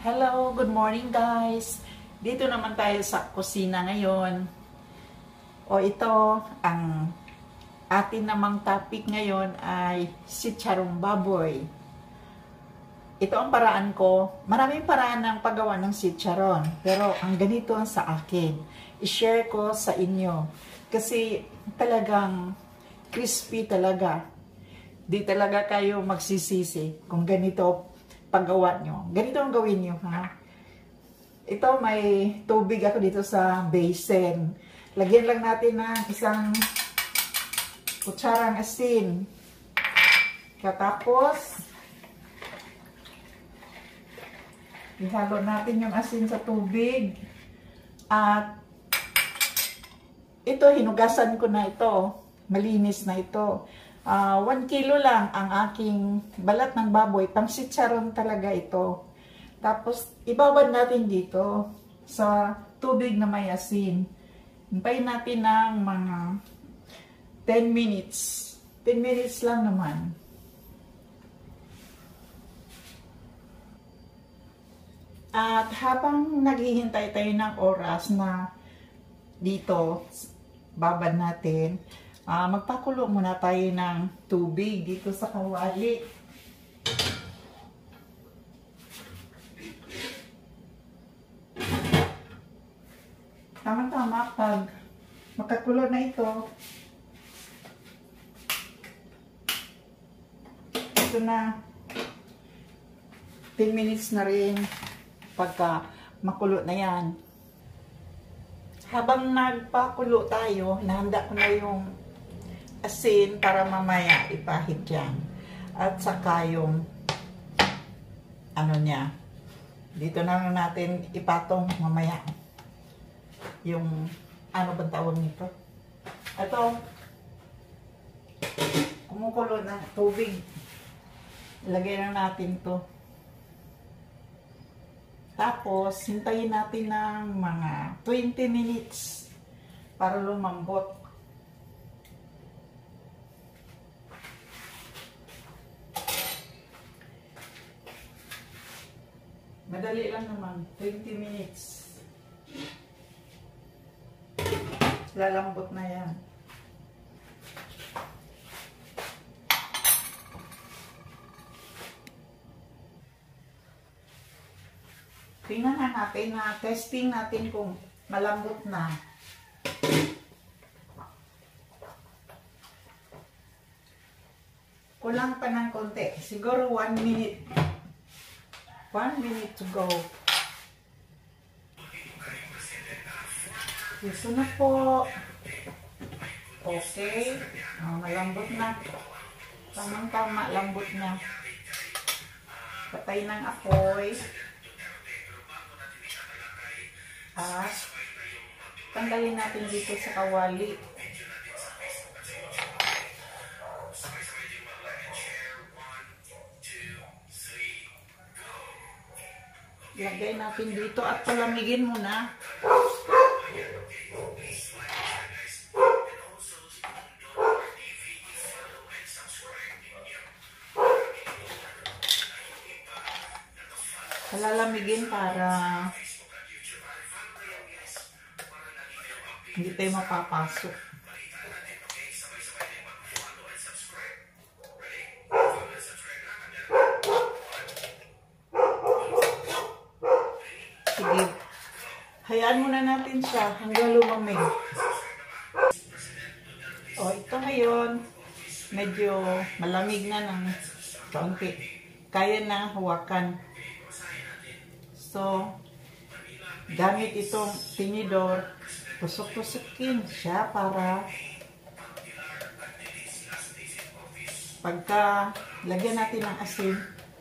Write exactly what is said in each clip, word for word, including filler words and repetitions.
Hello, good morning guys. Dito naman tayo sa kusina ngayon. O ito, ang atin namang topic ngayon ay sitsarong baboy. Ito ang paraan ko. Maraming paraan ng paggawa ng sitsaron. Pero ang ganito ang sa akin. I-share ko sa inyo. Kasi talagang crispy talaga. Di talaga kayo magsisisi kung ganito paggawa nyo. Ganito ang gawin nyo, ha? Ito, may tubig ako dito sa basin. Lagyan lang natin ng isang kutsarang asin. Katapos, ihalo natin yung asin sa tubig. At ito, hinugasan ko na ito. Malinis na ito. Uh, one kilo lang ang aking balat ng baboy. Pang sitsaron talaga ito. Tapos, ibabad natin dito sa tubig na may asin. Hintayin natin ng mga ten minutes. ten minutes lang naman. At habang naghihintay tayo ng oras na dito, babad natin, Uh, magpakulo muna tayo ng tubig dito sa kawali. Tama-tama pag makakulo na ito. Ito na. ten minutes na rin pagka makulo na yan. Habang nagpakulo tayo, nahanda ko na yung asin para mamaya ipahid dyan. At saka yung ano niya. Dito na lang natin ipatong mamaya. Yung ano bang tawag nito? Ito. Kumukulo na tubig. Lagay na natin to. Tapos, hintayin natin ng mga twenty minutes para lumambot. Madali lang naman, twenty minutes. Lalambot na yan. Tingnan na natin na testing natin kung malambot na. Kulang pa ng konti. Siguro one minute. One minute to go. Gusto na po. Okay. Oh, malambot na. Tamang-tama, lambot na. Patay ng apoy. At tanggalin natin dito sa kawali. Lagay natin dito at palamigin muna. Palalamigin para hindi tayo mapapasok. Sige. Hayaan muna natin siya hanggang lumamig. O, ito ngayon, medyo malamig na ng kaunti. Kaya na hawakan. So, gamit itong tinidor, tusok-tusokin siya para pagka lagyan natin ng asin,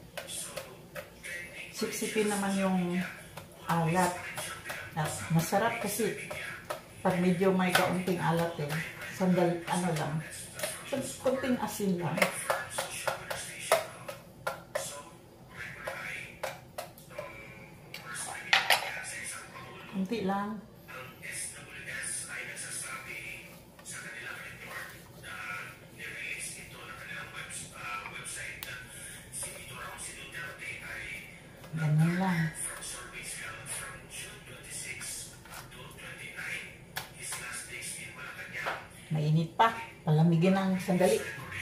siksipin naman yung alat. Masarap kasi pag medyo may kaunting alat eh. Sandal, ano lang. Kunting asin lang. Kunti lang. Ganun lang. mainit pa. Palamigin ng sandali.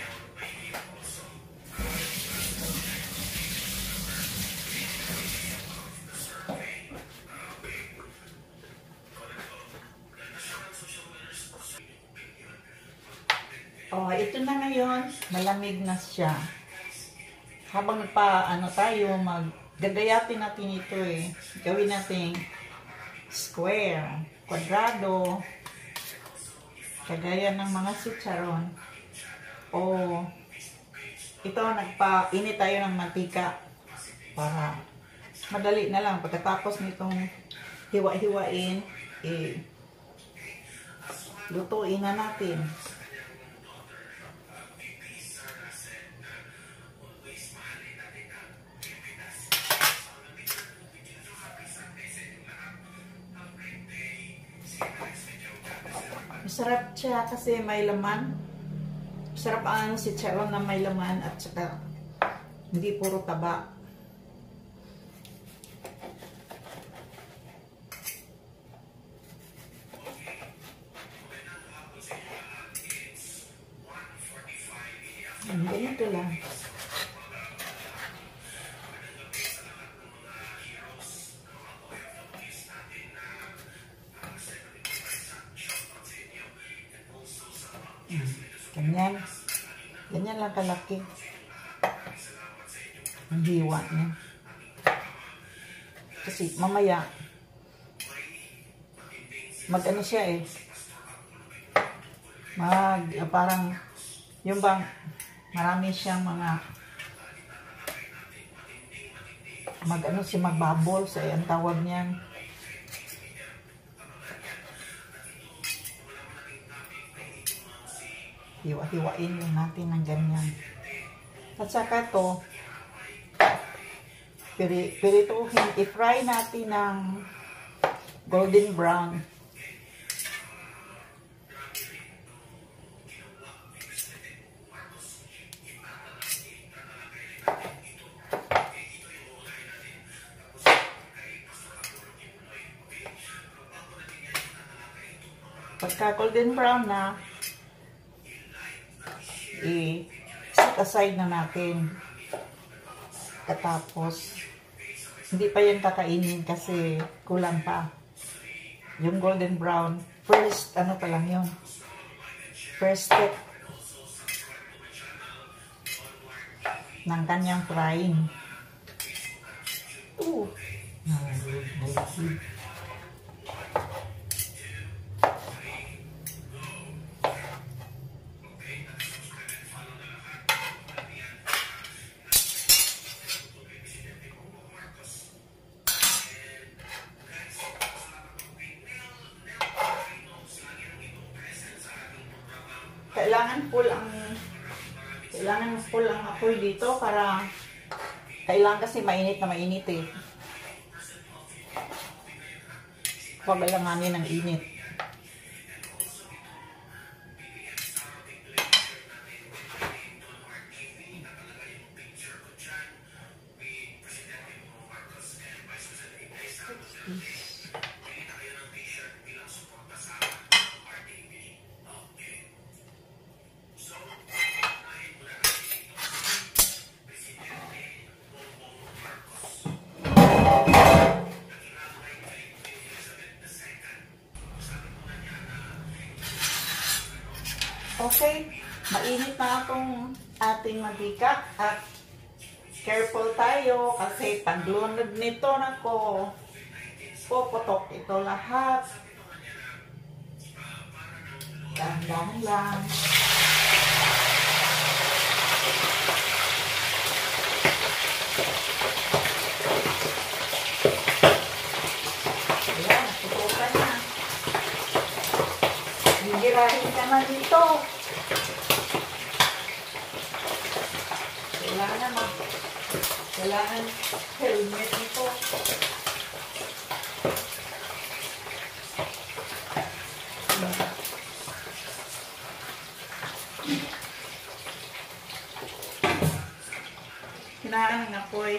Oh, ito na ngayon. Malamig na siya. Habang pa ano tayo, maggagayatin natin ito eh. Gawin natin square, kwadrado, kagaya ng mga chicharon. O ito, nagpa-init tayo ng mantika para madali na lang. Pagkatapos nitong hiwa-hiwain, eh, lutuin na natin. Masarap siya kasi may laman. Masarap ang chicharon na may laman at saka hindi puro taba. Ganito lang. Ganyan. Ganyan lang kalaki. Ang hiwa niya. Kasi mamaya mag ano siya eh. Mag uh, parang yung bang marami siyang mga mag ano si magbabol sa ang tawag niyan. Hiwa-hiwain yung natin ng ganyan. At saka to, piri, pirituhin, i-fry natin ng golden brown. Pagka golden brown na, i-set aside na natin. Katapos, hindi pa yan kakainin kasi kulang pa. Yung golden brown, first, ano pa lang yun? First step ng kanyang frying. Ooh. Kailangan full ang kailangan full ang apoy dito para kailangan kasi mainit na mainit eh. Huwag alanganin ng init. Okay, mainit na itong ating mantika at careful tayo kasi paglunod nito nako, puputok ito lahat. Dahan-dahan lang. Ayan, pupukan na. Gigirahin ka na dito. Kailangan mag kailangan helmet nito. Kailangan ng apoy.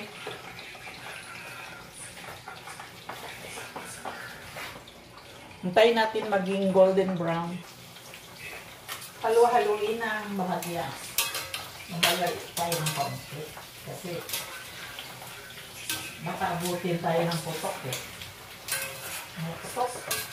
Hintayin natin maging golden brown. halu-haluin ng bahagya. Mahalay tayo ng konti. Kasi baka abutin tayo ng putok eh. May putok.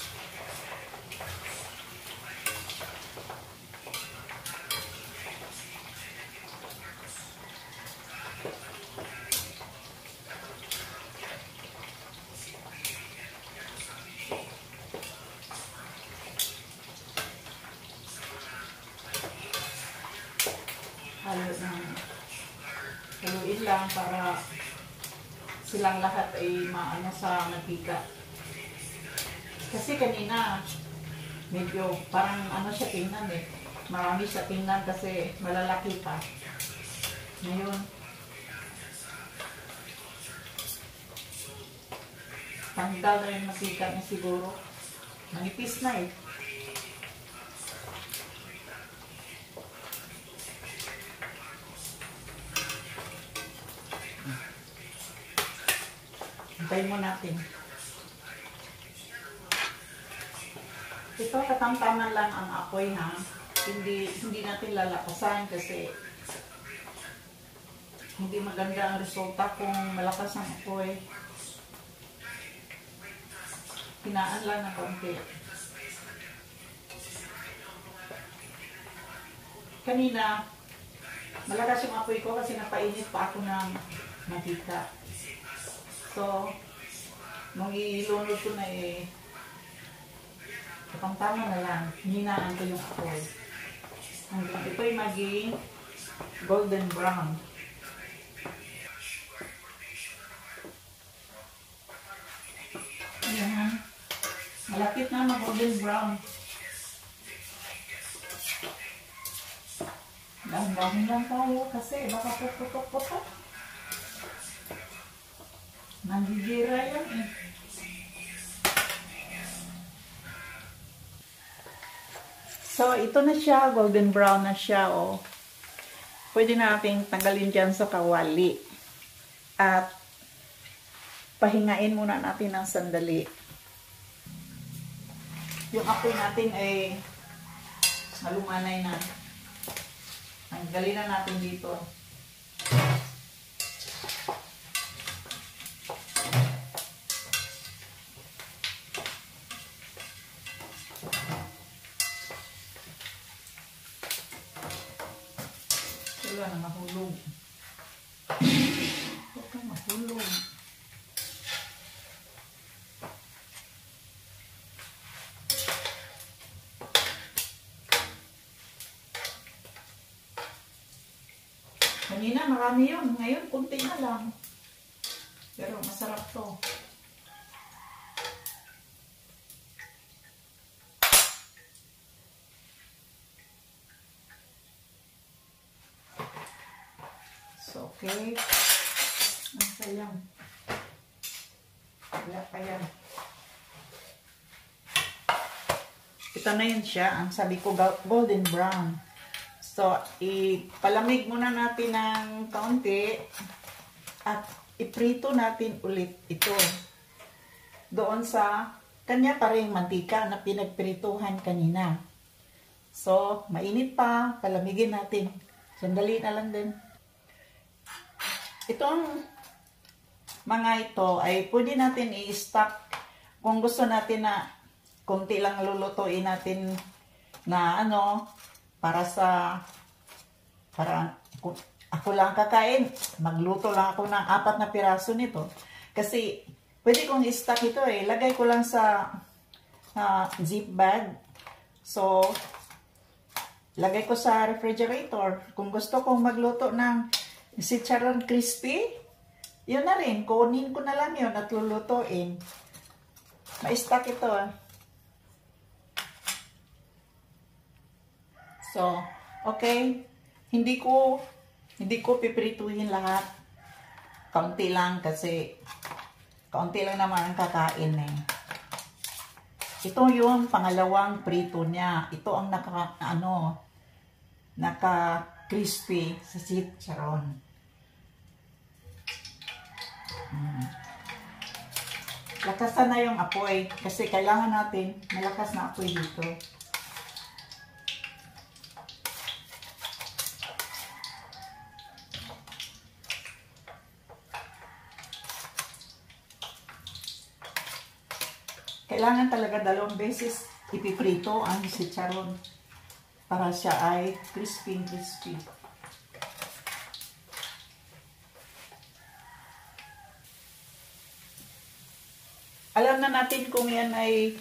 Halo ng haluin lang para silang lahat ay maano sa mantika. Kasi kanina medyo parang ano siya tingnan eh. Marami siya tingnan kasi malalaki pa. Ngayon tanggal na yung mantika niya siguro. Manipis na eh. Hintayin mo natin. Ito, katamtaman lang ang apoy ha. Hindi, hindi natin lalakasan kasi hindi maganda ang resulta kung malakas ang apoy. Hinaan lang ng konti. Kanina, malakas yung apoy ko kasi napainit pa ako ng mantika. So, nung ilunod ko na eh, kapang-tama na lang, hinaan ko yung apoy. Hanggang ito'y maging golden brown. Ayan. Malapit na mag-golden brown. Dahan-dahan lang tayo kasi baka putok-putok. Nandigira yan eh. So, ito na siya. Golden brown na siya. Oh. Pwede nating tanggalin dyan sa kawali. At pahingain muna natin ng sandali. Yung apoy natin ay malumanay na. Tanggalin na natin dito. Wala na mahulog. Huwag ka mahulog. Kanina marami yun. Ngayon, kunti na lang. Pero masarap to. So, okay. Ang sayang. Wala pa yan. Ito na yun siya. Ang sabi ko, golden brown. So, ipalamig muna natin ng kaunti at iprito natin ulit ito. Doon sa kanya pa rin mantika na pinagprituhan kanina. So, mainit pa. Palamigin natin. Sandali na lang din. Itong mga ito ay pwede natin i-stock kung gusto natin na konti lang lulutuin natin na ano, para sa, para ako lang kakain, magluto lang ako ng apat na piraso nito. Kasi pwede kong i-stock ito eh. Lagay ko lang sa uh, zip bag. So, lagay ko sa refrigerator. Kung gusto kong magluto ng chicharon crispy, yun na rin. Kunin ko na lang yun at lulutuin. Ma-stock ito. So, okay. Hindi ko, hindi ko piprituhin lahat. Kaunti lang kasi, kaunti lang naman ang kakain eh. Ito yung pangalawang prito niya. Ito ang naka, ano, naka-crispy sa chicharon. Hmm. Lakasan na yung apoy kasi kailangan natin malakas na apoy dito. kailangan talaga dalawang beses ipiprito ang chicharon para siya ay crispy crispy. Alam na natin kung yan ay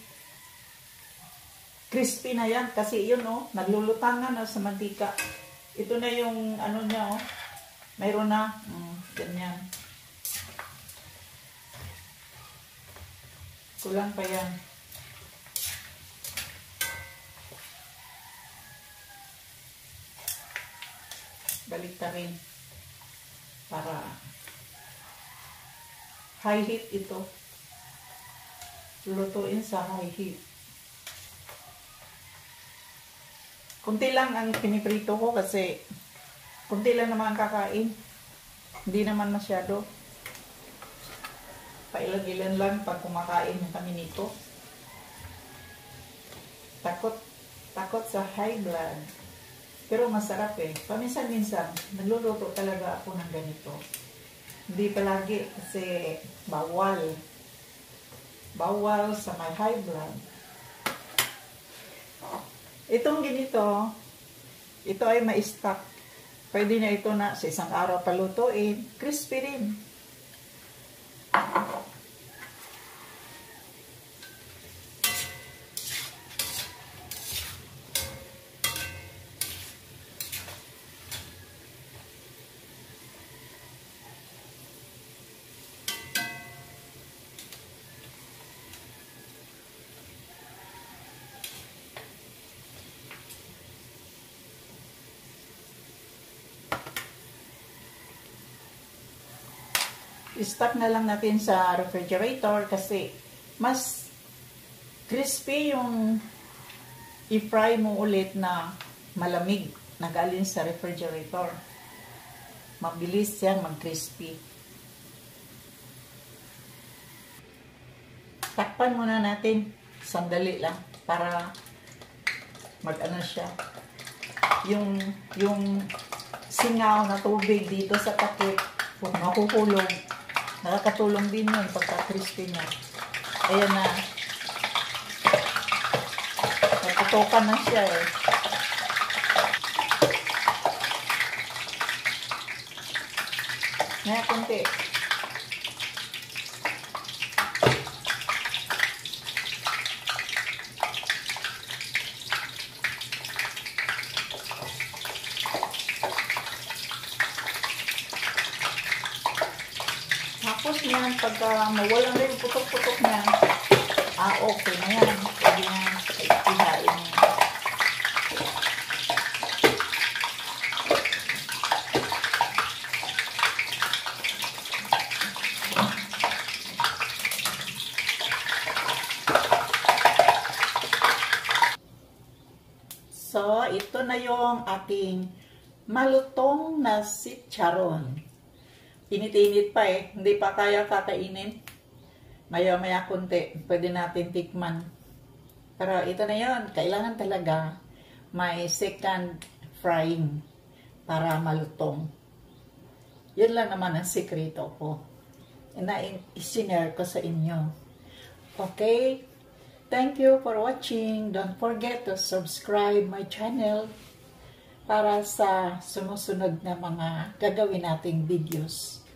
crispy na yan kasi yun oh, naglulutangan na sa mantika. Ito na yung ano niya oh, mayroon na, mm, ganyan. Kulang pa yan. Balik ta rin para high heat ito. Lutuin sa high heat. Kunti lang ang piniprito ko kasi kunti lang naman ang kakain. Hindi naman masyado. Pailan-ilan lang pag kumakain kami nito. Takot, takot sa high blood. Pero masarap eh. Paminsan-minsan, nagluluto talaga ako ng ganito. Hindi palagi kasi bawal. Bawal sa may high blood. Itong ganito, ito ay ma-stock. Pwede na ito na sa isang araw palutuin. Crispy rin. I-stock na lang natin sa refrigerator kasi mas crispy yung i-fry mo ulit na malamig na galing sa refrigerator. Mabilis yan mag-crispy. Takpan muna natin sandali lang para mag-ano siya. Yung, yung singaw na tubig dito sa takip kung makukulog. Nakakatulong din yun pagka-crispy niya. Ayan na. Natutukan na siya eh. Ngayon kunti. Tapos yan, pagka mawalan na yung putok-putok niya, ah, okay na yan. Pwede na ihain niya. So, ito na yung ating malutong na chicharon. Init-init pa eh. Hindi pa kaya kakainin. Maya-maya kunti. Pwede natin tikman. Pero ito na yun. Kailangan talaga may second frying para malutong. Yun lang naman ang sikreto ko. Na isinare ko sa inyo. Okay? Thank you for watching. Don't forget to subscribe my channel para sa sumusunod na mga gagawin nating videos.